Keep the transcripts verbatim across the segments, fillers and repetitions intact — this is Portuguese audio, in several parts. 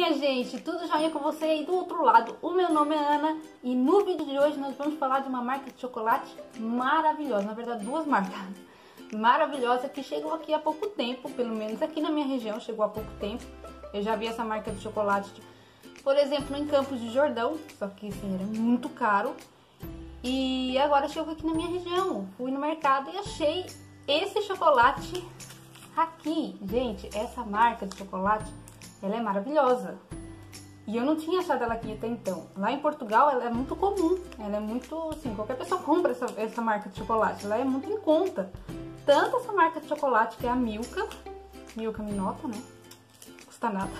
minha gente, tudo joinha com você aí do outro lado. O meu nome é Ana e no vídeo de hoje nós vamos falar de uma marca de chocolate maravilhosa. Na verdade, duas marcas maravilhosas que chegou aqui há pouco tempo, pelo menos aqui na minha região chegou há pouco tempo. Eu já vi essa marca de chocolate, por exemplo, em Campos de Jordão, só que assim, era muito caro. E agora chegou aqui na minha região. Fui no mercado e achei esse chocolate aqui. Gente, essa marca de chocolate, ela é maravilhosa. E eu não tinha achado ela aqui até então. Lá em Portugal ela é muito comum. Ela é muito, assim, qualquer pessoa compra essa, essa marca de chocolate. Ela é muito em conta. Tanto essa marca de chocolate, que é a Milka. Milka Minota, né? Custa nada.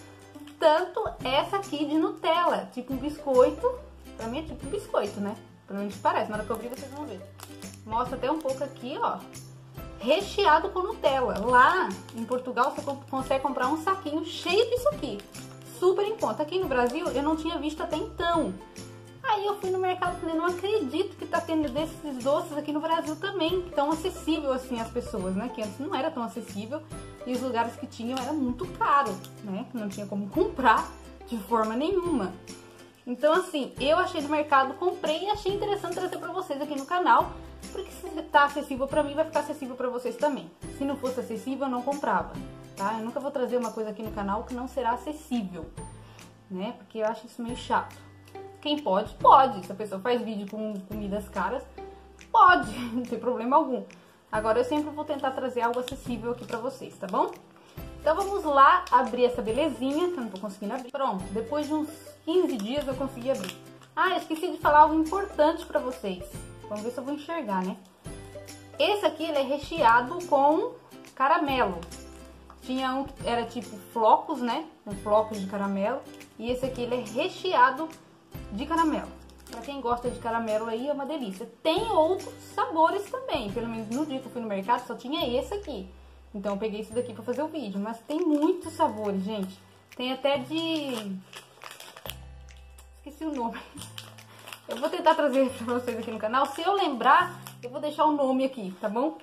Tanto essa aqui de Nutella. Tipo um biscoito. Pra mim é tipo um biscoito, né? Pelo menos parece. Na hora que eu abrir vocês vão ver. Mostra até um pouco aqui, ó. Recheado com Nutella. Lá em Portugal você consegue comprar um saquinho cheio disso aqui. Super em conta. Aqui no Brasil eu não tinha visto até então. Aí eu fui no mercado e falei, não acredito que tá tendo desses doces aqui no Brasil também. Tão acessível assim às pessoas, né? Que antes não era tão acessível. E os lugares que tinham era muito caro, né? Não tinha como comprar de forma nenhuma. Então assim, eu achei do mercado, comprei e achei interessante trazer pra vocês aqui no canal. Porque se tá acessível pra mim, vai ficar acessível pra vocês também. Se não fosse acessível, eu não comprava, tá? Eu nunca vou trazer uma coisa aqui no canal que não será acessível, né? Porque eu acho isso meio chato. Quem pode, pode. Se a pessoa faz vídeo com comidas caras, pode, não tem problema algum. Agora eu sempre vou tentar trazer algo acessível aqui pra vocês, tá bom? Então vamos lá abrir essa belezinha, que eu não tô conseguindo abrir. Pronto, depois de uns quinze dias eu consegui abrir. Ah, eu esqueci de falar algo importante pra vocês. Vamos ver se eu vou enxergar, né? Esse aqui, ele é recheado com caramelo. Tinha um que era tipo flocos, né? Com flocos de caramelo. E esse aqui, ele é recheado de caramelo. Pra quem gosta de caramelo aí, é uma delícia. Tem outros sabores também. Pelo menos no dia que eu fui no mercado, só tinha esse aqui. Então eu peguei esse daqui pra fazer o vídeo. Mas tem muitos sabores, gente. Tem até de... Esqueci o nome. Eu vou tentar trazer pra vocês aqui no canal. Se eu lembrar, eu vou deixar o nome aqui, tá bom?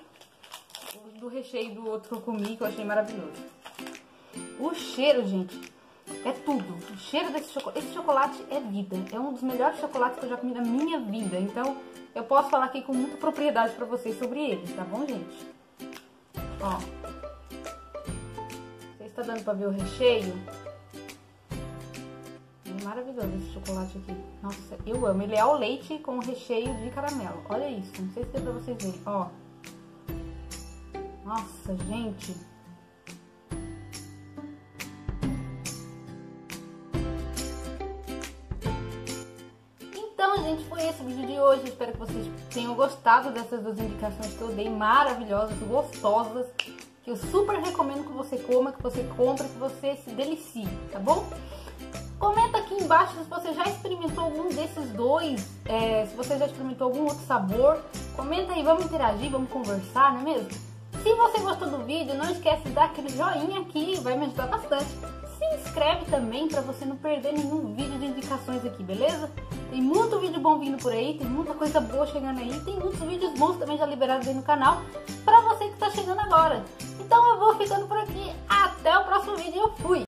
Do recheio do outro que eu comi, que eu achei maravilhoso. O cheiro, gente, é tudo. O cheiro desse chocolate. Esse chocolate é vida. É um dos melhores chocolates que eu já comi na minha vida. Então, eu posso falar aqui com muita propriedade pra vocês sobre ele, tá bom, gente? Ó. Você está dando pra ver o recheio? Maravilhoso esse chocolate aqui. Nossa, eu amo. Ele é ao leite com recheio de caramelo. Olha isso. Não sei se dá pra vocês verem. Ó. Nossa, gente. Então, gente, foi esse o vídeo de hoje. Espero que vocês tenham gostado dessas duas indicações que eu dei. Maravilhosas, gostosas. Que eu super recomendo que você coma, que você compre, que você se delicie, tá bom? Comenta aqui embaixo se você já experimentou algum desses dois, é, se você já experimentou algum outro sabor. Comenta aí, vamos interagir, vamos conversar, não é mesmo? Se você gostou do vídeo, não esquece de dar aquele joinha aqui, vai me ajudar bastante. Se inscreve também para você não perder nenhum vídeo de indicações aqui, beleza? Tem muito vídeo bom vindo por aí, tem muita coisa boa chegando aí, tem muitos vídeos bons também já liberados aí no canal, para você que está chegando agora. Então eu vou ficando por aqui, até o próximo vídeo, eu fui!